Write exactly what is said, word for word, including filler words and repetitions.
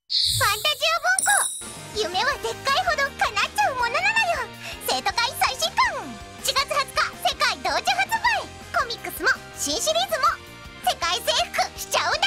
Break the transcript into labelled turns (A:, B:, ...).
A: ファンタジア文庫、夢はでっかいほど叶っちゃうものなのよ。生徒会最新刊、しがつはつか世界同時発売。コミックスも新シリーズも世界征服しちゃうんだ。